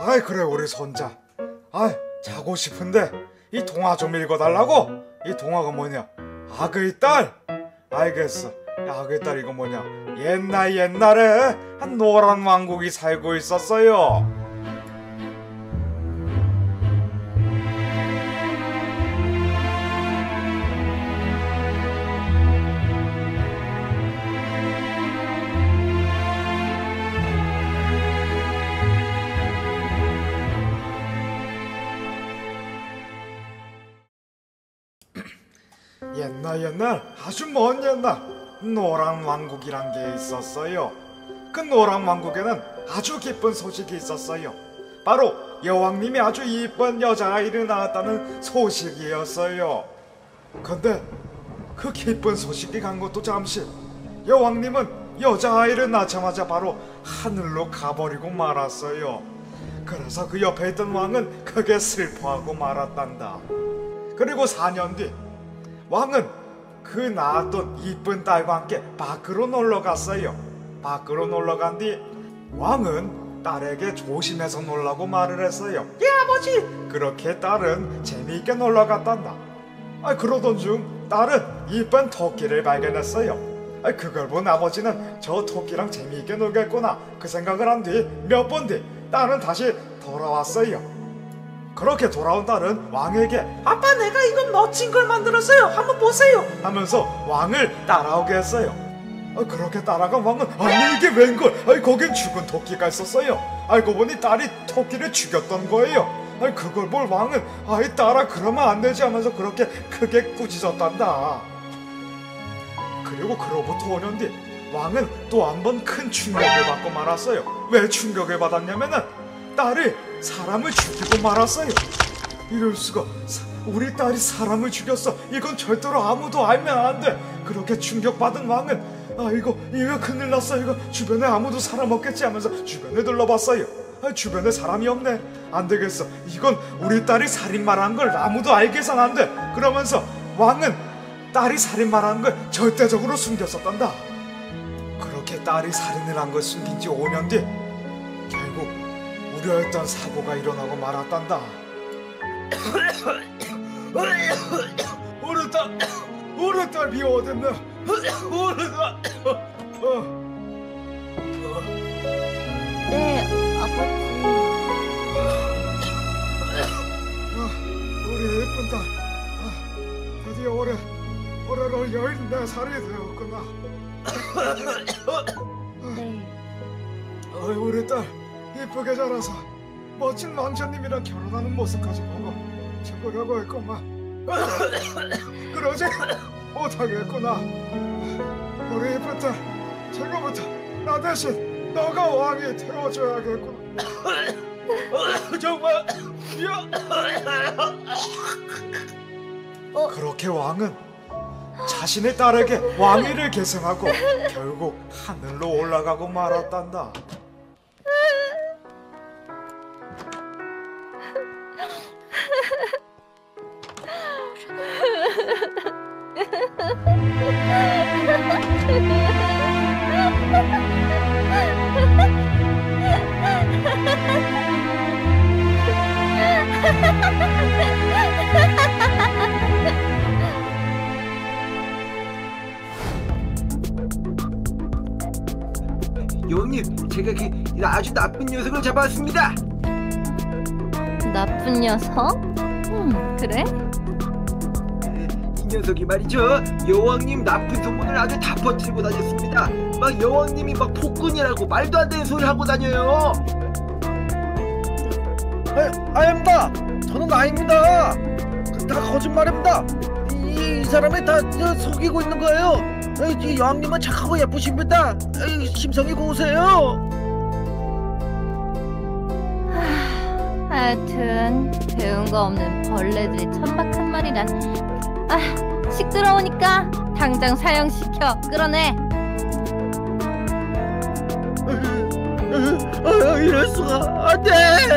아이 그래 우리 손자. 아이 자고 싶은데 이 동화 좀 읽어달라고. 이 동화가 뭐냐? 악의 딸. 알겠어. 악의 딸 이거 뭐냐? 옛날에 한 노란 왕국이 살고 있었어요. 옛날 아주 먼 옛날 노란 왕국이란 게 있었어요. 그 노란 왕국에는 아주 기쁜 소식이 있었어요. 바로 여왕님이 아주 이쁜 여자아이를 낳았다는 소식이었어요. 근데 그 기쁜 소식이 간 것도 잠시, 여왕님은 여자아이를 낳자마자 바로 하늘로 가버리고 말았어요. 그래서 그 옆에 있던 왕은 크게 슬퍼하고 말았단다. 그리고 4년 뒤 왕은 그 낳았던 이쁜 딸과 함께 밖으로 놀러 갔어요. 밖으로 놀러 간 뒤 왕은 딸에게 조심해서 놀라고 말을 했어요. 예 아버지! 그렇게 딸은 재미있게 놀러 갔단다. 그러던 중 딸은 이쁜 토끼를 발견했어요. 그걸 본 아버지는 저 토끼랑 재미있게 놀겠구나 그 생각을 한 뒤 몇 분 뒤 딸은 다시 돌아왔어요. 그렇게 돌아온 딸은 왕에게 아빠 내가 이건 멋진 걸 만들었어요 한번 보세요 하면서 왕을 따라오게 했어요. 그렇게 따라간 왕은 아니 이게 웬걸, 거긴 죽은 토끼가 있었어요. 알고 보니 딸이 토끼를 죽였던 거예요. 그걸 볼 왕은 아이 딸아 그러면 안 되지 하면서 그렇게 크게 꾸짖었단다. 그리고 그로부터 5년 뒤 왕은 또 한 번 큰 충격을 받고 말았어요. 왜 충격을 받았냐면은 딸이 사람을 죽이고 말았어요. 이럴 수가, 우리 딸이 사람을 죽였어. 이건 절대로 아무도 알면 안 돼. 그렇게 충격받은 왕은 이거 큰일 났어. 이거 주변에 아무도 사람 없겠지 하면서 주변에 둘러봤어요. 주변에 사람이 없네. 안 되겠어. 이건 우리 딸이 살인마를 한 걸 아무도 알게 해선 안 돼. 그러면서 왕은 딸이 살인마를 한 걸 절대적으로 숨겼었단다. 그렇게 딸이 살인을 한 걸 숨긴 지 5년 뒤 결국 우려했던 사고가 일어나고 말았단다. 우리 딸 비가 어딨나? 우리 딸. 네, 아버지. 우리 예쁜 딸. 드디어 올해로 14살이 되었구나. 네. 우리 딸 이쁘게 자라서 멋진 왕자님이랑 결혼하는 모습까지 보고 죽으려고 했구만. 그러지 못하겠구나. 우리 이쁜 딸 지금부터 나 대신 너가 왕이 되어줘야겠구나. 정말 그렇게 왕은 자신의 딸에게 왕위를 계승하고 결국 하늘로 올라가고 말았단다. 여왕님, 제가 아주 나쁜 녀석을 잡아왔습니다. 나쁜 녀석? 그래? 이 녀석이 말이죠, 여왕님 나쁜 소문을 아주 다 퍼뜨리고 다녔습니다. 막 여왕님이 막 폭군이라고 말도 안 되는 소리 하고 다녀요. 아닙니다. 저는 아닙니다. 다 거짓말입니다. 이 사람이 다 속이고 있는 거예요. 여왕님은 착하고 예쁘십니다. 심성이 고우세요. 하여튼 배운 거 없는 벌레들이 천박한 말이란. 시끄러우니까 당장 사형시켜. 끌어내. 이럴 수가. 안 돼.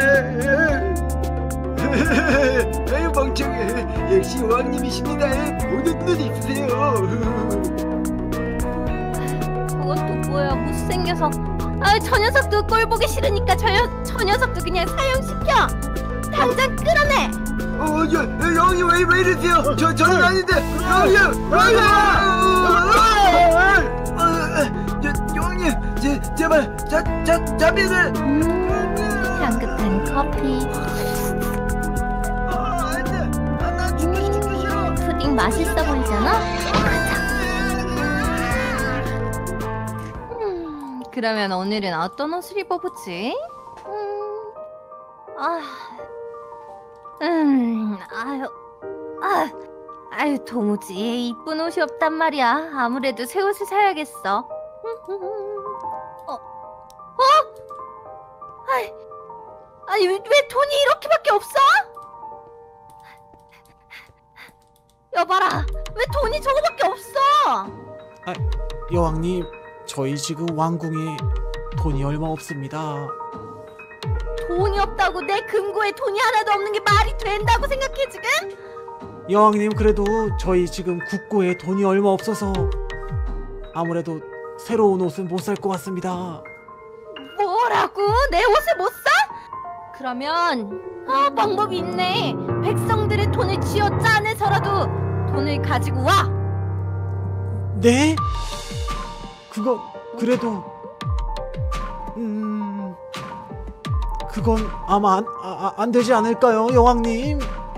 아유 멍청해. 역시 여왕님이십니다. 보는 눈 있으세요. 그것도 뭐야, 못생겨서. 저 녀석도 꼴 보기 싫으니까 저 녀석도 그냥 사형시켜. 당장 끌어내. 여왕님 왜 이러세요? 저는 아닌데 여왕님 제발 자비를. 향긋한 커피. 난 죽기 싫어. 푸딩 맛있어 보이잖아? 그러면 오늘은 어떤 옷을 입어보지? 도무지 이쁜 옷이 없단 말이야. 아무래도 새 옷을 사야겠어. 왜 돈이 이렇게밖에 없어? 여봐라, 왜 돈이 저거밖에 없어? 여왕님, 저희 지금 왕궁에 돈이 얼마 없습니다. 돈이 없다고 내 금고에 돈이 하나도 없는 게 말이 된다고 생각해 지금? 여왕님, 그래도 저희 지금 국고에 돈이 얼마 없어서 아무래도 새로운 옷은 못 살 것 같습니다. 뭐라고? 내 옷을 못 사? 그러면 방법이 있네. 백성들의 돈을 쥐어 짜내서라도 돈을 가지고 와. 네? 그래도 그건 아마 안 되지 않을까요, 여왕님?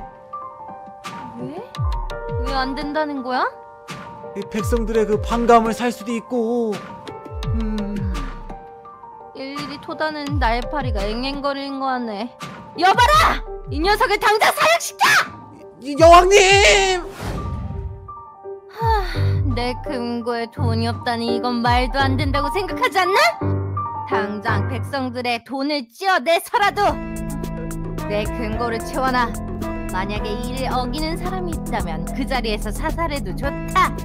왜? 왜 안 된다는 거야? 백성들의 그 반감을 살 수도 있고. 일일이 토다는 날파리가 앵앵거리는 거 같네. 여봐라! 이 녀석을 당장 사형시켜! 여왕님! 내 금고에 돈이 없다니 이건 말도 안 된다고 생각하지 않나? 당장 백성들의 돈을 찌어내서라도 내 금고를 채워놔. 만약에 이를 어기는 사람이 있다면 그 자리에서 사살해도 좋다.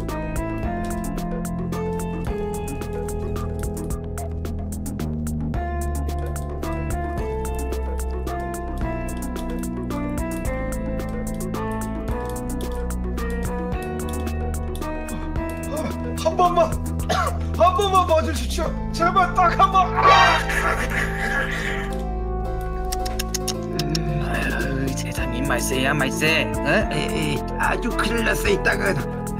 한 번만 봐주십시오. 제발 딱 한 번. 세상이 말세야 말세. 아주 큰일 났어 이따가.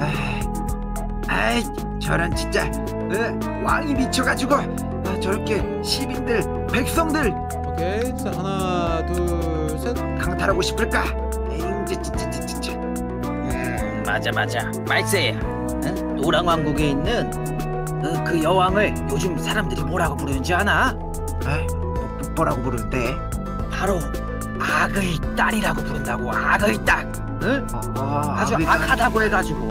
저런 진짜 왕이 미쳐가지고 저렇게 시민들 백성들 오케이, 자, 하나 둘 셋. 강탈하고 싶을까? 진짜. 맞아 말세야. 노랑 왕국에 있는 그 여왕을 요즘 사람들이 뭐라고 부르는지 아나? 뭐라고 부르는데? 바로 악의 딸이라고 부른다고. 악의 딸. 응? 아주 악하다고 해가지고.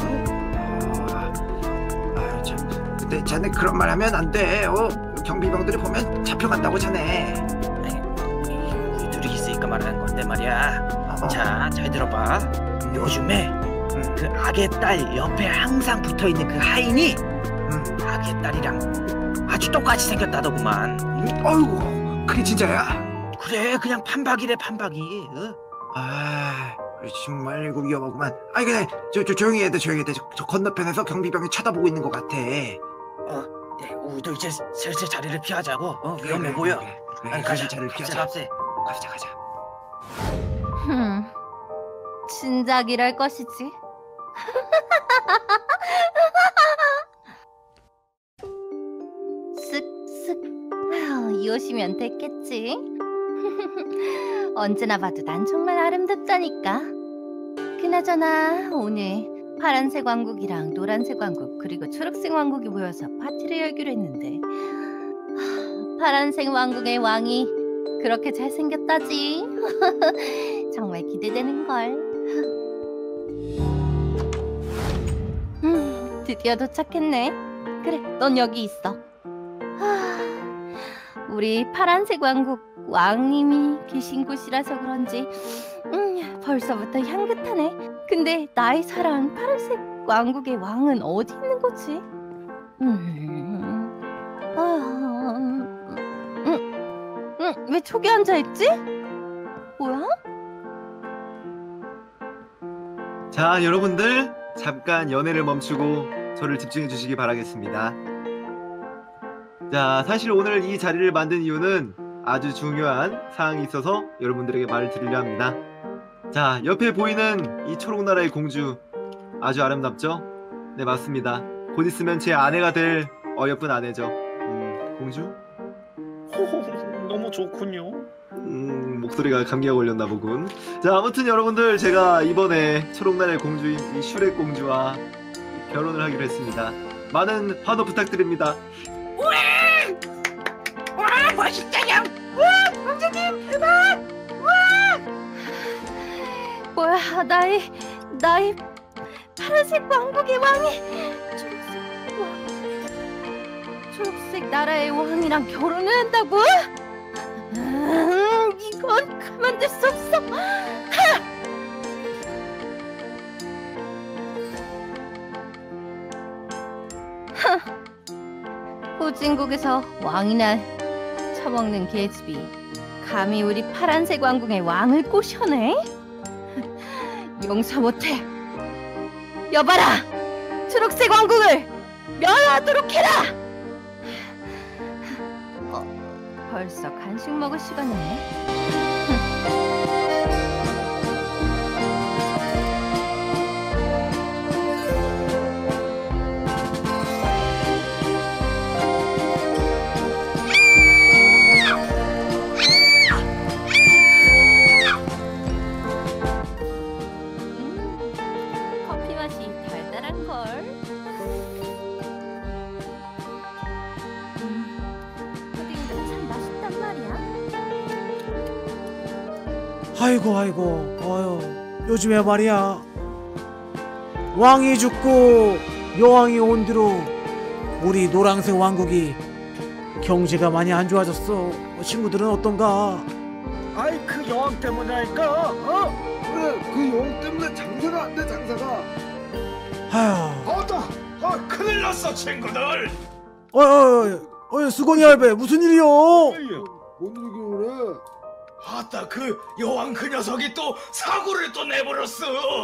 참. 근데 자네 그런 말 하면 안 돼. 경비병들이 보면 잡혀간다고 자네. 우리들이 있으니까 말하는 건데 말이야. 자, 잘 들어봐. 요즘에 그 악의 딸 옆에 항상 붙어있는 그 하인이 악의 딸이랑 아주 똑같이 생겼다더구만. 어이구, 그게 진짜야? 그래, 그냥 판박이래 판박이. 정말 이거 위험하구만. 그래, 조용히 해야 돼. 저 건너편에서 경비병이 쳐다보고 있는 것 같아. 우리도 이제 슬슬 자리를 피하자고. 위험해 보여. 그래, 가자, 자리를 피하자. 가자. 진작이랄 것이지. 쓱쓱. 이 옷이면 됐겠지. 언제나 봐도 난 정말 아름답다니까. 그나저나 오늘 파란색 왕국이랑 노란색 왕국 그리고 초록색 왕국이 모여서 파티를 열기로 했는데 파란색 왕국의 왕이 그렇게 잘생겼다지. 정말 기대되는걸. 드디어 도착했네. 그래, 넌 여기 있어. 우리 파란색 왕국 왕님이 계신 곳이라서 그런지 벌써부터 향긋하네. 근데 나의 사랑 파란색 왕국의 왕은 어디 있는 거지? 왜 저기 앉아있지? 뭐야? 자, 여러분들 잠깐 연애를 멈추고 저를 집중해 주시기 바라겠습니다. 자, 사실 오늘 이 자리를 만든 이유는 아주 중요한 사항이 있어서 여러분들에게 말을 드리려 합니다. 자, 옆에 보이는 이 초록나라의 공주 아주 아름답죠? 네, 맞습니다. 곧 있으면 제 아내가 될 어여쁜 아내죠. 공주? 너무 좋군요. 목소리가 감기가 걸렸나 보군. 자, 아무튼 여러분들, 제가 이번에 초록나라의 공주인 이 슈렉 공주와 결혼을 하기로 했습니다. 많은 환호 부탁드립니다. 와 멋있다요. 와 공주님 대박. 뭐야, 나의 파란색 왕국의 왕이 초록색 나라의 왕이랑 결혼을 한다고? 이건 가만둘 수 없어. 후진국에서 왕이나 처먹는 계집이 감히 우리 파란색 왕국의 왕을 꼬셔내? 용서 못해. 여봐라, 초록색 왕국을 멸하도록 해라. 벌써 간식 먹을 시간이네. 커피 맛이 달달한 걸. 푸딩도 참 맛있단 말이야. 아이고 요즘에 말이야, 왕이 죽고 여왕이 온 뒤로 우리 노란색 왕국이 경제가 많이 안 좋아졌어. 친구들은 어떤가? 아이 그 여왕 때문이니까. 그래, 그 용 때문에 장사가 안 돼, 장사가. 아휴, 큰일 났어, 친구들. 수건이 할배, 무슨 일이요? 뭔 얘기를 그래? 아따, 그 여왕 그 녀석이 또 사고를 또 내버렸어.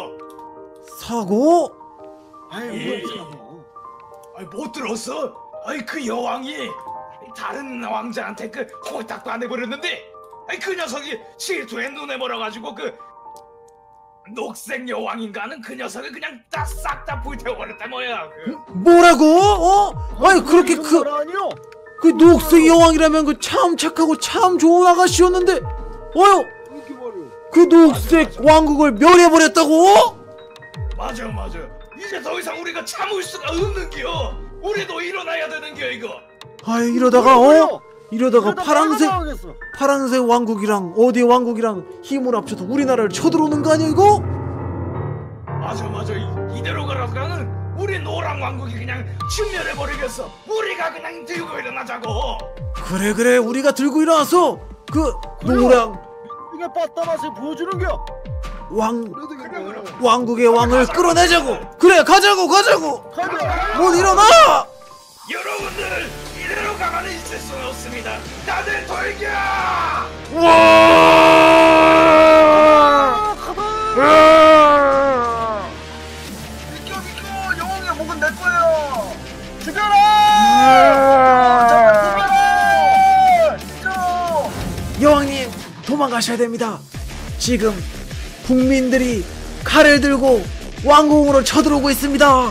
사고? 예. 못 들었어? 그 여왕이 다른 왕자한테 그 홀딱도 안 해버렸는데, 그 녀석이 질투에 눈에 멀어가지고 그 녹색 여왕인가는 그 녀석을 그냥 싹 다 불태워버렸다 뭐야. 뭐라고? 그렇게 아니요. 그 녹색 여왕이라면 그 참 착하고 참 좋은 아가씨였는데, 이렇게 말이야. 그 녹색 왕국을 멸해버렸다고? 맞아. 이제 더 이상 우리가 참을 수가 없는겨. 우리도 일어나야 되는겨 이거. 이러다가 파란색 왕국이랑 어디 왕국이랑 힘을 합쳐서 우리나라를 쳐들어오는 거 아니야 이거? 맞아. 이대로 가라가는 우리 노랑 왕국이 그냥 침멸해버리겠어. 우리가 그냥 들고 일어나자고. 그래, 우리가 들고 일어나서 그 노랑 이게 빠따 맛을 보여주는겨. 왕국의 왕을 끌어내자고. 그래, 가자고. 못 일어나. 여러분들 이대로 가만히 있을 수는 없습니다. 다들 돌겨! 비켜 영웅의 목은 내 거예요. 죽여라. 여왕님, 도망가셔야 됩니다. 지금 국민들이 칼을 들고 왕궁으로 쳐들어오고 있습니다.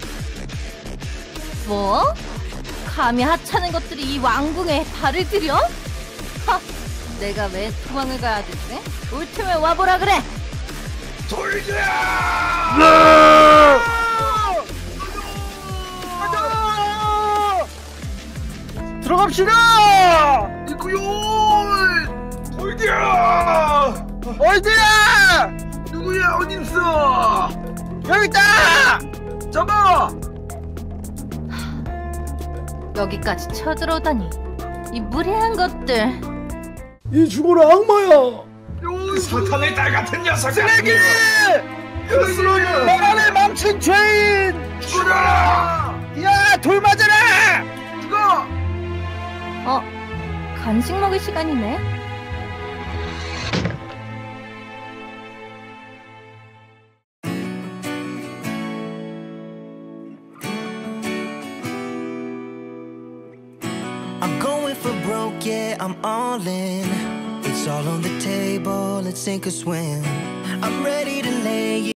뭐? 감히 하찮은 것들이 이 왕궁에 발을 들여? 내가 왜 도망을 가야 되지? 올 틈에 와보라 그래. 돌겨! 들어갑시다. 이거요. 돌겨! 어디야? 누구야? 어디 있어? 여기 있다. 잡아. 여기까지 쳐들어오다니, 이 무례한 것들. 이 죽어라 악마야. 사탄의 딸 같은 녀석! 쓰레기! 나라를 망친 죄인! 죽어라! 야, 돌 맞아라! 죽어. 간식 먹을 시간이네. broke, yeah, I'm all in. It's all on the table, let's sink or swim. I'm ready to lay